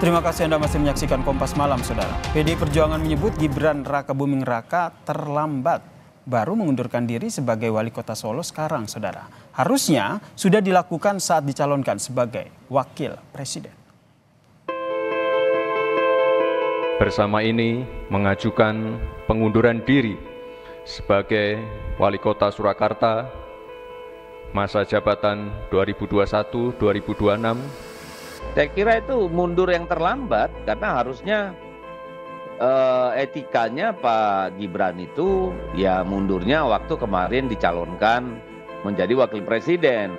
Terima kasih Anda masih menyaksikan Kompas Malam, Saudara. PDI Perjuangan menyebut Gibran Rakabuming Raka terlambat baru mengundurkan diri sebagai wali kota Solo sekarang, Saudara. Harusnya sudah dilakukan saat dicalonkan sebagai wakil presiden. Bersama ini mengajukan pengunduran diri sebagai wali kota Surakarta masa jabatan 2021-2026. Saya kira itu mundur yang terlambat karena harusnya etikanya Pak Gibran itu ya mundurnya waktu kemarin dicalonkan menjadi wakil presiden.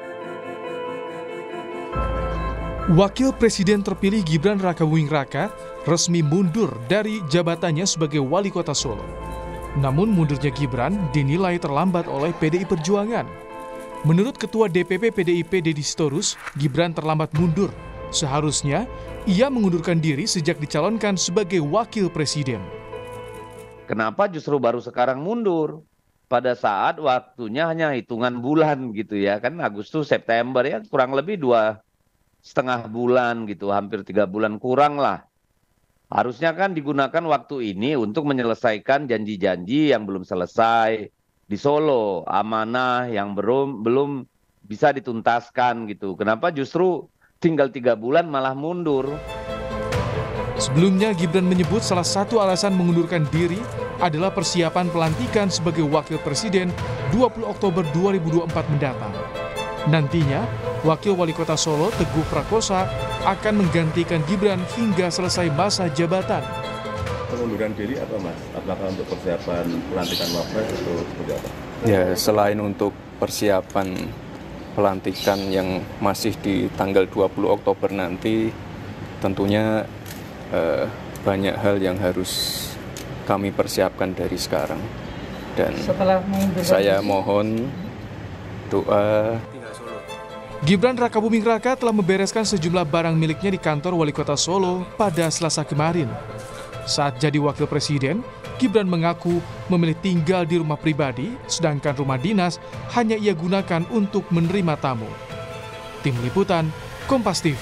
Wakil Presiden terpilih Gibran Rakabuming Raka resmi mundur dari jabatannya sebagai wali kota Solo. Namun mundurnya Gibran dinilai terlambat oleh PDI Perjuangan. Menurut Ketua DPP PDIP Deddy Sitorus, Gibran terlambat mundur. Seharusnya ia mengundurkan diri sejak dicalonkan sebagai wakil presiden. Kenapa justru baru sekarang mundur? Pada saat waktunya hanya hitungan bulan gitu ya, kan Agustus September ya, kurang lebih 2,5 bulan gitu, hampir 3 bulan kurang lah. Harusnya kan digunakan waktu ini untuk menyelesaikan janji-janji yang belum selesai di Solo, amanah yang belum bisa dituntaskan gitu. Kenapa justru tinggal 3 bulan malah mundur? Sebelumnya Gibran menyebut salah satu alasan mengundurkan diri adalah persiapan pelantikan sebagai wakil presiden 20 Oktober 2024 mendatang. Nantinya, wakil wali kota Solo Teguh Prakosa akan menggantikan Gibran hingga selesai masa jabatan. Pengunduran diri apa Mas? Apakah untuk persiapan pelantikan wapres atau seperti apa? Ya, selain untuk persiapan pelantikan yang masih di tanggal 20 Oktober nanti, tentunya banyak hal yang harus kami persiapkan dari sekarang. Dan saya mohon doa. Gibran Rakabuming Raka telah membereskan sejumlah barang miliknya di kantor wali kota Solo pada Selasa kemarin. Saat jadi wakil presiden, Gibran mengaku memilih tinggal di rumah pribadi, sedangkan rumah dinas hanya ia gunakan untuk menerima tamu. Tim Liputan, Kompas TV.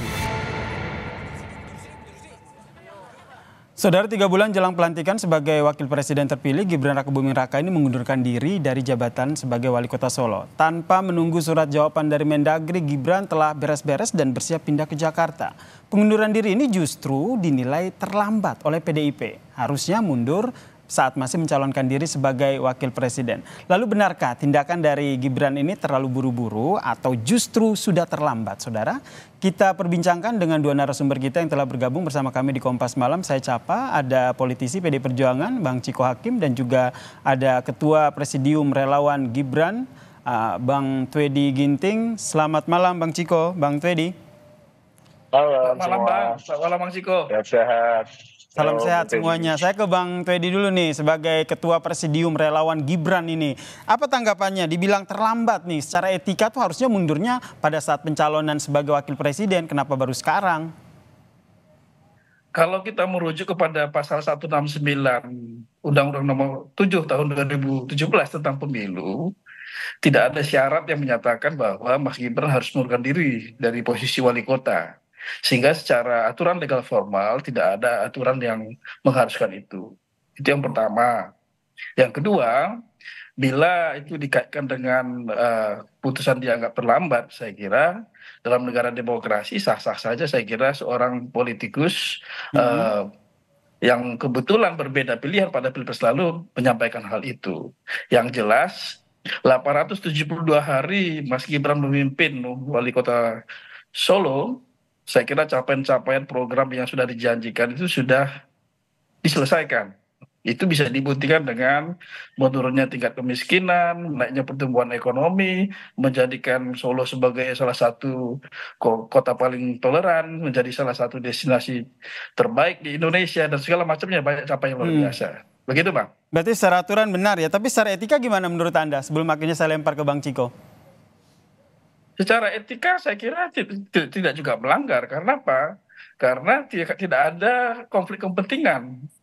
Saudara, 3 bulan jelang pelantikan sebagai wakil presiden terpilih, Gibran Rakabuming Raka ini mengundurkan diri dari jabatan sebagai wali kota Solo. Tanpa menunggu surat jawaban dari Mendagri, Gibran telah beres-beres dan bersiap pindah ke Jakarta. Pengunduran diri ini justru dinilai terlambat oleh PDIP. Harusnya mundur saat masih mencalonkan diri sebagai wakil presiden. Lalu benarkah tindakan dari Gibran ini terlalu buru-buru atau justru sudah terlambat, Saudara? Kita perbincangkan dengan 2 narasumber kita yang telah bergabung bersama kami di Kompas Malam. Saya Capa, ada politisi PD Perjuangan, Bang Ciko Hakim, dan juga ada Ketua Presidium Relawan Gibran, Bang Twedi Ginting. Selamat malam Bang Ciko, Bang Twedi. Selamat malam Bang, selamat malam Bang Ciko. Sehat. Salam sehat semuanya. Saya ke Bang Twedi dulu nih sebagai Ketua Presidium Relawan Gibran ini. Apa tanggapannya? Dibilang terlambat nih. Secara etika tuh harusnya mundurnya pada saat pencalonan sebagai wakil presiden. Kenapa baru sekarang? Kalau kita merujuk kepada pasal 169 Undang-Undang Nomor 7 Tahun 2017 tentang pemilu, tidak ada syarat yang menyatakan bahwa Mas Gibran harus mengundurkan diri dari posisi wali kota. Sehingga secara aturan legal formal tidak ada aturan yang mengharuskan itu. Itu yang pertama. Yang kedua, bila itu dikaitkan dengan putusan dianggap terlambat, saya kira dalam negara demokrasi sah-sah saja. Saya kira seorang politikus yang kebetulan berbeda pilihan pada pilpres lalu menyampaikan hal itu. Yang jelas 872 hari Mas Gibran memimpin wali kota Solo, saya kira capaian-capaian program yang sudah dijanjikan itu sudah diselesaikan. Itu bisa dibuktikan dengan menurunnya tingkat kemiskinan, naiknya pertumbuhan ekonomi, menjadikan Solo sebagai salah satu kota paling toleran, menjadi salah satu destinasi terbaik di Indonesia, dan segala macamnya, banyak capaian luar biasa. Begitu Bang. Berarti secara aturan benar ya, tapi secara etika gimana menurut Anda? Sebelum akhirnya saya lempar ke Bang Ciko. Secara etika saya kira tidak juga melanggar. Karena apa? Karena tidak ada konflik kepentingan.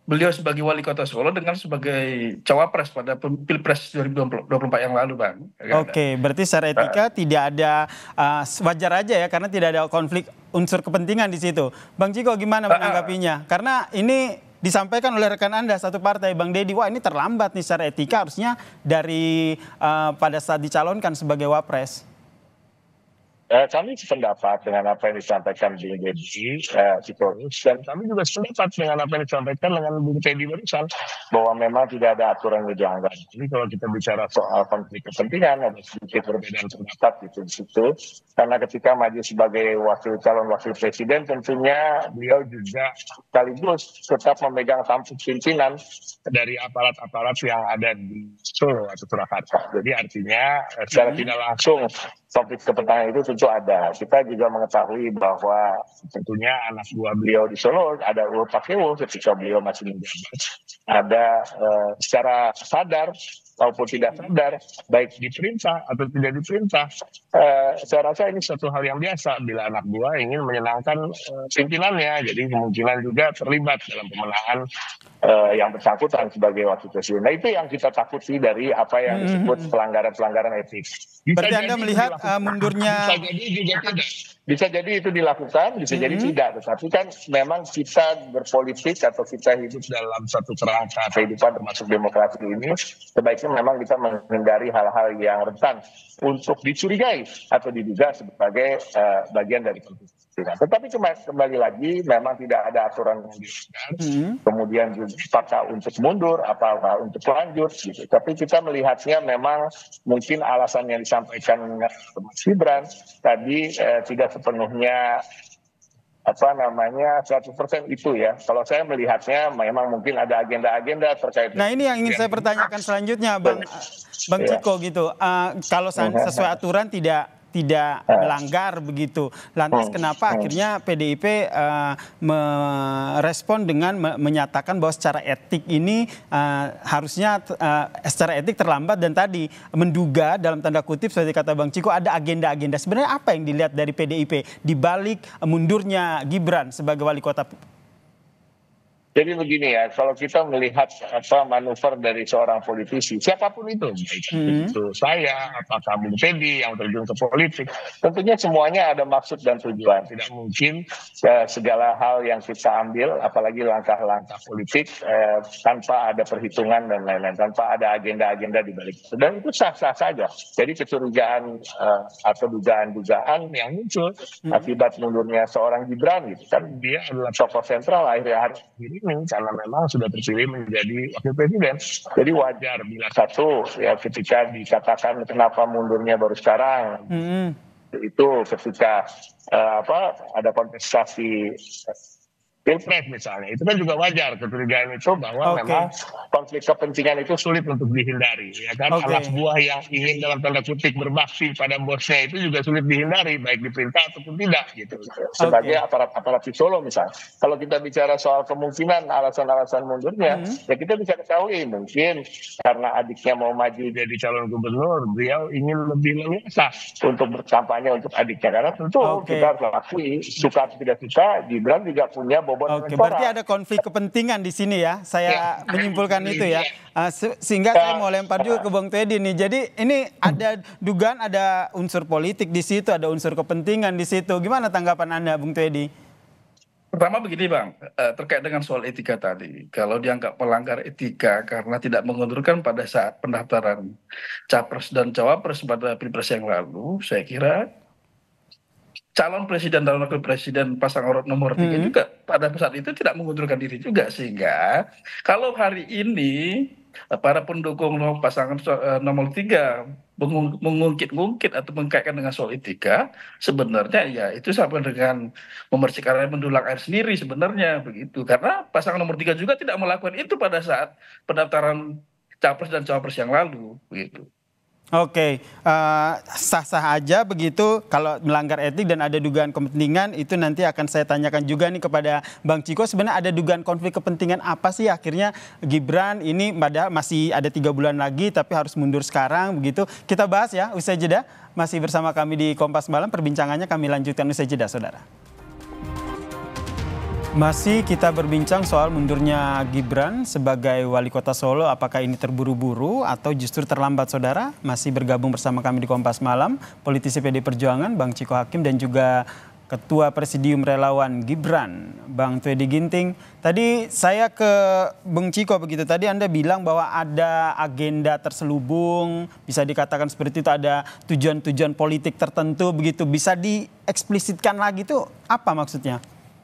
beliau sebagai wali kota Solo dengan sebagai cawapres pada Pilpres 2024 yang lalu, Bang. Oke, berarti secara etika tidak ada, wajar aja ya, karena tidak ada konflik unsur kepentingan di situ. Bang Ciko gimana menanggapinya? Karena ini disampaikan oleh rekan Anda satu partai, Bang Deddy, wah ini terlambat nih secara etika, harusnya dari pada saat dicalonkan sebagai wapres. Kami sependapat dengan apa yang disampaikan Bung Deddy Sitorus, dan kami juga sependapat dengan apa yang disampaikan dengan Bung Teddy barusan, bahwa memang tidak ada aturan yang dilanggar. Jadi kalau kita bicara soal konflik kepentingan, ada sedikit perbedaan pendapat di situ. Karena ketika maju sebagai calon wakil presiden, tentunya beliau juga sekaligus tetap memegang tampuk pimpinan dari aparat-aparat yang ada di Solo atau Surakarta. Jadi artinya secara tidak langsung konflik kepentingan itu tentu ada. Kita juga mengetahui bahwa tentunya anak buah beliau di Solo, ada Ulf Pakewo ketika beliau masih menjabat, ada secara sadar maupun tidak sadar, baik diperintah atau tidak diperintah, saya rasa ini suatu hal yang biasa bila anak buah ingin menyenangkan pimpinannya. Jadi kemungkinan juga terlibat dalam pemenangan yang bersangkutan sebagai wakil presiden. Nah itu yang kita takuti dari apa yang disebut pelanggaran-pelanggaran etik. Berarti Anda melihat mundurnya... Bisa jadi itu dilakukan, bisa jadi tidak. Tetapi kan memang kita berpolitik atau kita hidup dalam satu kerangka kehidupan termasuk demokrasi ini, sebaiknya memang kita menghindari hal-hal yang rentan untuk dicurigai atau diduga sebagai bagian dari politik. Tetapi kembali lagi memang tidak ada aturan yang dilanggar, kemudian juga apakah untuk mundur, apakah untuk lanjut gitu. Tapi kita melihatnya memang mungkin alasan yang disampaikan Mas Gibran tadi tidak sepenuhnya 100% itu ya. Kalau saya melihatnya memang mungkin ada agenda-agenda terkait. Nah ini yang ingin saya pertanyakan selanjutnya, Bang Ciko gitu. Kalau sesuai aturan tidak melanggar begitu. Lantas kenapa akhirnya PDIP merespon dengan menyatakan bahwa secara etik ini harusnya secara etik terlambat, dan tadi menduga dalam tanda kutip seperti kata Bang Ciko ada agenda-agenda. Sebenarnya apa yang dilihat dari PDIP di balik mundurnya Gibran sebagai wali kota? Jadi begini ya, kalau kita melihat manuver dari seorang politisi, siapapun itu, baik itu saya, apakah Bung Teddy yang terjun ke politik, tentunya semuanya ada maksud dan tujuan. Tidak mungkin segala hal yang kita ambil, apalagi langkah-langkah politik, tanpa ada perhitungan dan lain-lain, tanpa ada agenda-agenda di balik itu. Dan itu sah-sah saja. Jadi kecurigaan atau dugaan-dugaan yang muncul akibat mundurnya seorang Gibran, gitu kan, dia adalah tokoh sentral akhir-akhir ini, karena memang sudah terpilih menjadi wakil presiden. Jadi wajar bila ketika dikatakan kenapa mundurnya baru sekarang, itu ketika ada kontestasi Pilpres misalnya, itu kan juga wajar kecurigaan itu bahwa memang konflik kepentingan itu sulit untuk dihindari, ya kan? Anak buah yang ingin dalam tanda kutip berbakti pada bosnya itu juga sulit dihindari, baik diperintah ataupun tidak gitu. Sebagai aparat di Solo misalnya. Kalau kita bicara soal kemungkinan alasan-alasan mundurnya, ya kita bisa ketahui mungkin karena adiknya mau maju jadi calon gubernur, beliau ingin lebih leluasa untuk berkampanye untuk adiknya, karena tentu kita harus akui suka atau tidak suka, Gibran juga punya berarti ada konflik kepentingan di sini ya. Saya menyimpulkan itu ya. Sehingga saya mau lempar juga ke Bang Teddy nih. Jadi ini ada dugaan ada unsur politik di situ, ada unsur kepentingan di situ. Gimana tanggapan Anda, Bung Teddy? Pertama begini, Bang, terkait dengan soal etika tadi. Kalau dianggap melanggar etika karena tidak mengundurkan pada saat pendaftaran capres dan cawapres pada Pilpres yang lalu, saya kira calon presiden dan wakil presiden pasangan nomor 3 juga pada saat itu tidak mengundurkan diri juga, sehingga kalau hari ini para pendukung pasangan nomor 3 mengungkit-ungkit atau mengkaitkan dengan soal etika, sebenarnya ya itu sama dengan memercikan air mendulang air sendiri sebenarnya begitu, karena pasangan nomor 3 juga tidak melakukan itu pada saat pendaftaran capres dan cawapres yang lalu begitu. Sah-sah aja begitu. Kalau melanggar etik dan ada dugaan kepentingan, itu nanti akan saya tanyakan juga nih kepada Bang Ciko. Sebenarnya ada dugaan konflik kepentingan apa sih akhirnya Gibran ini padahal masih ada 3 bulan lagi tapi harus mundur sekarang begitu. Kita bahas ya usai jeda. Masih bersama kami di Kompas Malam, perbincangannya kami lanjutkan usai jeda, saudara. Masih kita berbincang soal mundurnya Gibran sebagai wali kota Solo. Apakah ini terburu-buru atau justru terlambat, saudara? Masih bergabung bersama kami di Kompas Malam, politisi PD Perjuangan Bang Ciko Hakim dan juga Ketua Presidium Relawan Gibran, Bang Twedy Ginting. Tadi saya ke Bang Ciko begitu. Tadi Anda bilang bahwa ada agenda terselubung, bisa dikatakan seperti itu, ada tujuan-tujuan politik tertentu begitu. Bisa dieksplisitkan lagi tuh apa maksudnya?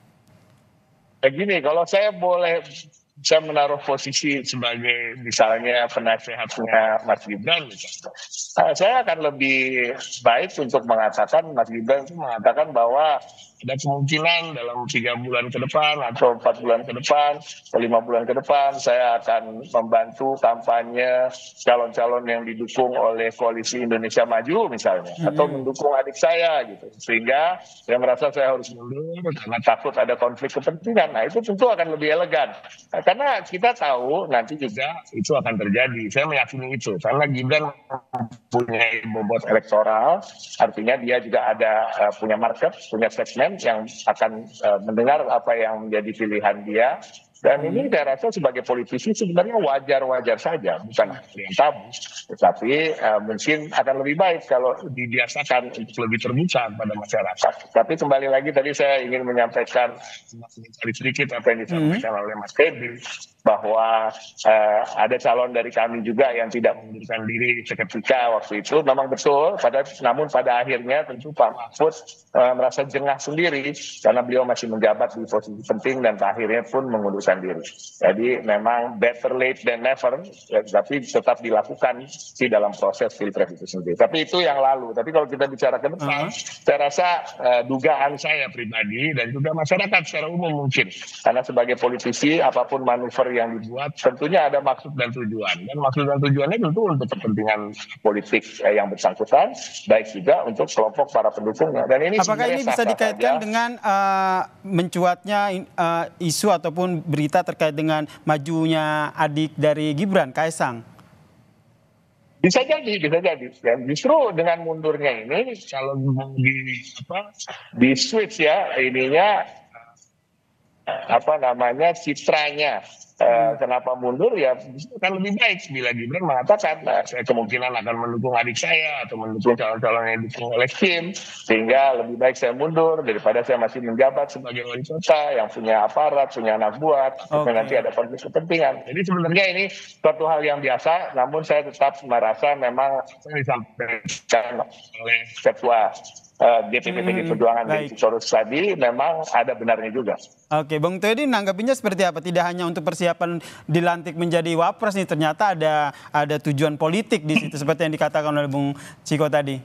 Begini, kalau saya boleh, saya menaruh posisi sebagai misalnya penasehatnya Mas Gibran, saya akan lebih baik untuk mengatakan, Mas Gibran itu mengatakan bahwa ada kemungkinan dalam 3 bulan ke depan atau 4 bulan ke depan atau 5 bulan ke depan saya akan membantu kampanye calon-calon yang didukung oleh Koalisi Indonesia Maju misalnya, atau mendukung adik saya gitu, sehingga saya merasa saya harus mundur karena takut ada konflik kepentingan. Nah, itu tentu akan lebih elegan, karena kita tahu nanti juga itu akan terjadi. Saya meyakini itu karena Gibran punya bobot elektoral, artinya dia juga ada punya market, punya segmen yang akan mendengar apa yang menjadi pilihan dia. Dan ini saya rasa sebagai politisi sebenarnya wajar-wajar saja, bukan yang tabu. Tetapi mungkin akan lebih baik kalau dibiasakan untuk lebih terbuka pada masyarakat. Tapi kembali lagi tadi saya ingin menyampaikan sedikit apa yang disampaikan oleh Mas Teddy, bahwa ada calon dari kami juga yang tidak mengundurkan diri seketika waktu itu. Memang betul, namun pada akhirnya tentu Pak Mahfud merasa jengah sendiri karena beliau masih menjabat di posisi penting dan akhirnya pun mengundurkan diri. Jadi memang better late than never, ya, tapi tetap dilakukan di dalam proses pilpres itu sendiri. Tapi itu yang lalu. Tapi kalau kita bicara ke depan, saya rasa dugaan saya pribadi dan juga masyarakat secara umum mungkin, karena sebagai politisi apapun manuver yang dibuat tentunya ada maksud dan tujuan, dan maksud dan tujuannya tentu untuk kepentingan politik yang bersangkutan, baik juga untuk kelompok para pendukungnya. Dan ini apakah ini bisa dikaitkan dengan mencuatnya isu ataupun berita terkait dengan majunya adik dari Gibran, Kaesang? Bisa jadi. Dan justru dengan mundurnya ini, kalau di switch ya ininya citranya. Kenapa mundur ya akan lebih baik bila Gibran mengatakan saya kemungkinan akan mendukung adik saya atau mendukung calon-calon yang didukung oleh Kim, sehingga lebih baik saya mundur daripada saya masih menjabat sebagai wali kota yang punya aparat, punya anak buah, nanti ada konflik kepentingan. Jadi sebenarnya ini suatu hal yang biasa, namun saya tetap merasa memang disampaikan oleh Ketua DPP PD Perjuangan di Sorus tadi memang ada benarnya juga. Oke, Bang Twedy nanggapinya seperti apa? Tidak hanya untuk persiapan dilantik menjadi wapres nih, ternyata ada tujuan politik di situ seperti yang dikatakan oleh Bung Ciko tadi.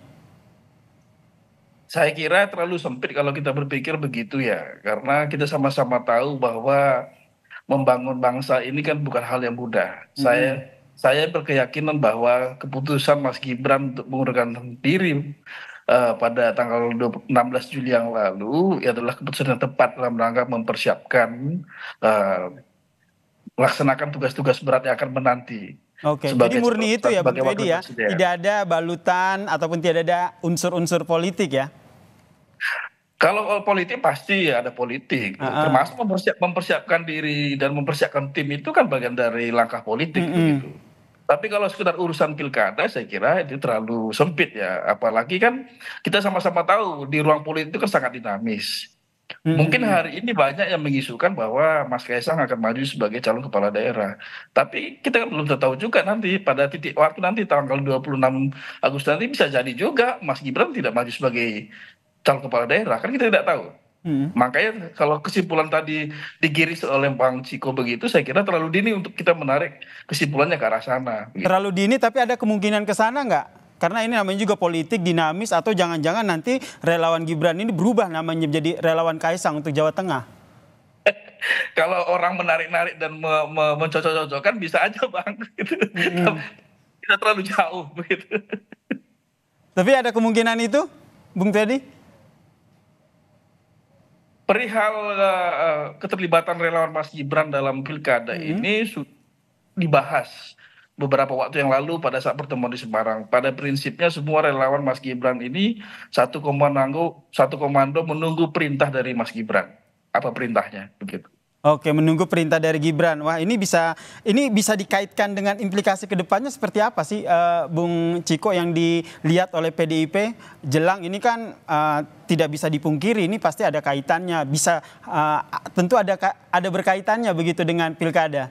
Saya kira terlalu sempit kalau kita berpikir begitu ya, karena kita sama-sama tahu bahwa membangun bangsa ini kan bukan hal yang mudah. Saya berkeyakinan bahwa keputusan Mas Gibran untuk mengundurkan diri pada tanggal 16 Juli yang lalu adalah keputusan yang tepat dalam rangka mempersiapkan melaksanakan tugas-tugas berat yang akan menanti. Oke, jadi murni itu ya Bang Twedy ya, tidak ada balutan ataupun tidak ada unsur-unsur politik ya? Kalau politik pasti ada politik, termasuk mempersiapkan diri dan mempersiapkan tim itu kan bagian dari langkah politik begitu. Tapi kalau sekedar urusan pilkada, saya kira itu terlalu sempit ya. Apalagi kan kita sama-sama tahu di ruang politik itu kan sangat dinamis. Mungkin hari ini banyak yang mengisukan bahwa Mas Kaesang akan maju sebagai calon kepala daerah. Tapi kita kan belum tahu juga nanti pada titik waktu nanti tanggal 26 Agustus nanti bisa jadi juga Mas Gibran tidak maju sebagai calon kepala daerah. Kan kita tidak tahu. Makanya kalau kesimpulan tadi digiris oleh Bang Ciko begitu, saya kira terlalu dini untuk kita menarik kesimpulannya ke arah sana. Begitu. Terlalu dini, tapi ada kemungkinan ke sana nggak? Karena ini namanya juga politik dinamis, atau jangan-jangan nanti relawan Gibran ini berubah namanya menjadi relawan Kaesang untuk Jawa Tengah? Kalau orang menarik-narik dan mencocok-cocokkan bisa aja Bang. Gitu. Kita terlalu jauh begitu. Tapi ada kemungkinan itu, Bung Twedy? Perihal keterlibatan relawan Mas Gibran dalam pilkada ini dibahas beberapa waktu yang lalu pada saat pertemuan di Semarang. Pada prinsipnya semua relawan Mas Gibran ini satu komando menunggu perintah dari Mas Gibran. apa perintahnya begitu. Oke, menunggu perintah dari Gibran. Wah, ini bisa dikaitkan dengan implikasi kedepannya seperti apa sih, Bung Ciko, yang dilihat oleh PDIP jelang ini kan tidak bisa dipungkiri, ini pasti ada kaitannya, bisa tentu ada berkaitannya begitu dengan pilkada.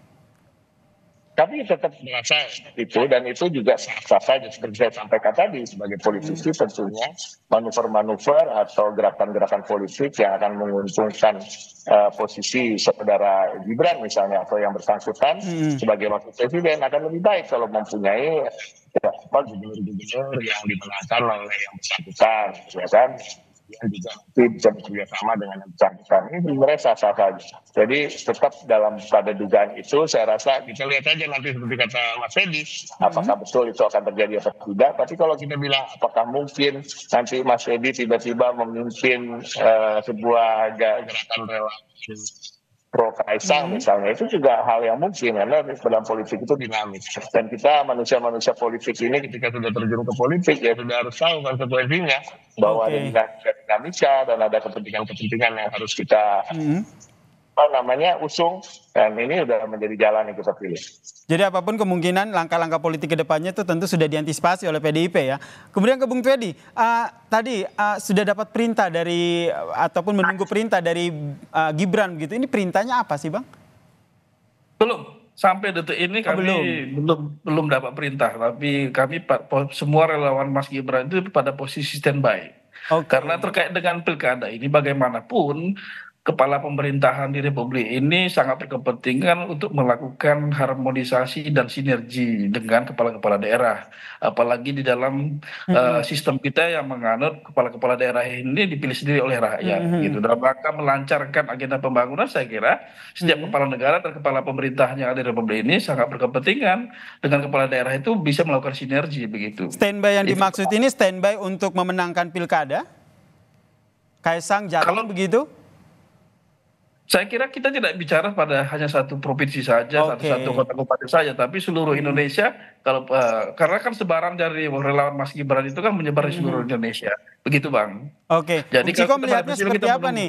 Kami tetap merasa itu, dan itu juga sah-sah saja seperti saya sampaikan tadi, sebagai politisi tentunya manuver-manuver atau gerakan-gerakan politik yang akan menguntungkan posisi saudara Gibran misalnya atau yang bersangkutan sebagai wakil presiden akan lebih baik kalau mempunyai gubernur-gubernur yang dimenangkan oleh yang bersangkutan, ya kan? Yang juga nanti bisa bekerja sama dengan yang bersangkutan. Ini sebenarnya sah-sah saja. Jadi tetap pada dugaan itu, saya rasa kita lihat aja nanti seperti kata Mas Edi, apakah betul itu akan terjadi atau tidak. Tapi kalau kita bilang apakah mungkin nanti Mas Edi tiba-tiba memimpin sebuah gerakan relawan pro Kaisang misalnya, itu juga hal yang mungkin karena dalam politik itu dinamis, dan kita manusia-manusia politik ini ketika sudah terjun ke politik ya sudah harus tahu konsekuensinya bahwa ada dinamika dan ada kepentingan-kepentingan yang harus kita usung, dan ini sudah menjadi jalan yang kita pilih. Jadi apapun kemungkinan langkah-langkah politik ke depannya itu tentu sudah diantisipasi oleh PDIP ya. Kemudian ke Bung Twedi, tadi sudah dapat perintah dari ataupun menunggu perintah dari Gibran begitu. Ini perintahnya apa sih, Bang? Belum. Sampai detik ini kami belum dapat perintah, tapi kami semua relawan Mas Gibran itu pada posisi standby. Karena terkait dengan pilkada ini bagaimanapun kepala pemerintahan di Republik ini sangat berkepentingan untuk melakukan harmonisasi dan sinergi dengan kepala-kepala daerah. Apalagi di dalam sistem kita yang menganut kepala-kepala daerah ini dipilih sendiri oleh rakyat. Gitu. Dalam rangka melancarkan agenda pembangunan, saya kira setiap kepala negara dan kepala pemerintahnya di Republik ini sangat berkepentingan dengan kepala daerah itu bisa melakukan sinergi begitu. Standby yang dimaksud ini standby untuk memenangkan pilkada? Kaisang Jateng begitu? Saya kira kita tidak bicara pada hanya satu provinsi saja, satu kota kabupaten saja, tapi seluruh Indonesia. Karena kan sebaran dari relawan Mas Gibran itu kan menyebar di seluruh Indonesia, begitu Bang. Jadi Ciko melihatnya seperti apa nih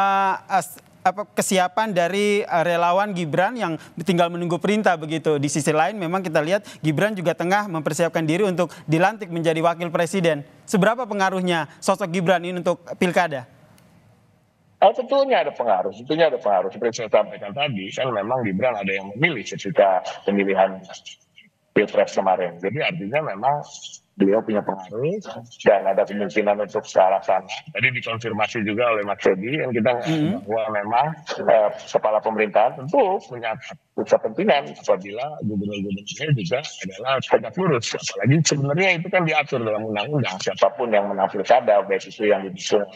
kesiapan dari relawan Gibran yang tinggal menunggu perintah begitu. Di sisi lain memang kita lihat Gibran juga tengah mempersiapkan diri untuk dilantik menjadi wakil presiden. Seberapa pengaruhnya sosok Gibran ini untuk pilkada? Tentunya ada pengaruh. Seperti saya sampaikan tadi, kan memang Gibran ada yang memilih ketika pemilihan Pilpres kemarin. Jadi artinya memang beliau punya pengaruh dan ada kemungkinan untuk ke arah sana. Tadi dikonfirmasi juga oleh Mas Edi, yang kita bahwa memang kepala pemerintahan tentu punya kepentingan apabila gubernur-gubernurnya juga adalah tegak lurus. Apalagi sebenarnya itu kan diatur dalam undang-undang, siapapun yang menang pilkada, baik itu yang didukung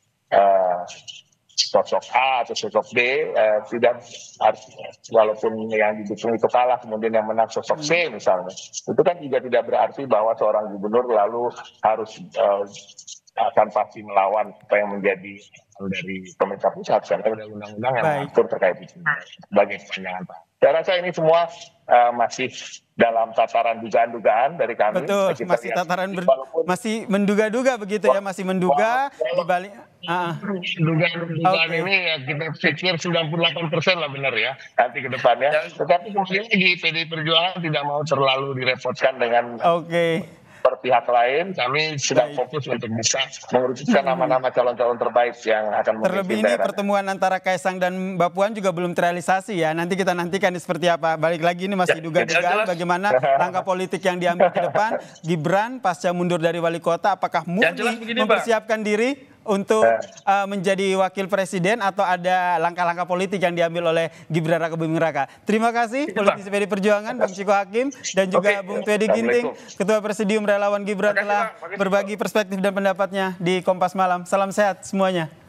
sosok A atau sosok B, tidak harus, walaupun yang didukung itu kalah kemudian yang menang sosok C misalnya, itu kan juga tidak berarti bahwa seorang gubernur lalu harus akan pasti melawan apa yang menjadi dari pemerintah pusat, karena ada undang-undang yang mengatur terkait itu sebagai kepanjangan Pak. Saya rasa ini semua masih dalam tataran dugaan-dugaan dari kami. Betul, masih tataran masih menduga-duga begitu ya, masih menduga di balik dugaan ini ya kita pikir 98% lah benar ya nanti ke depannya. Tetapi kemudian lagi PDI Perjuangan tidak mau terlalu direpotkan dengan pihak lain. Kami sedang fokus untuk bisa mengerucutkan nama-nama calon-calon terbaik yang akan memimpin terlebih ini daerah. Pertemuan antara Kaisang dan Mbak Puan juga belum terrealisasi ya. Nanti kita nantikan seperti apa. Balik lagi ini masih duga-dugaan bagaimana langkah politik yang diambil ke depan. Gibran pasca mundur dari wali kota, apakah murni mempersiapkan diri untuk menjadi wakil presiden atau ada langkah-langkah politik yang diambil oleh Gibran Rakabuming Raka. Terima kasih politisi PDI Perjuangan Bang Ciko Hakim dan juga Bung Twedi Ginting, Ketua Presidium Relawan Gibran, telah berbagi perspektif dan pendapatnya di Kompas Malam. Salam sehat semuanya.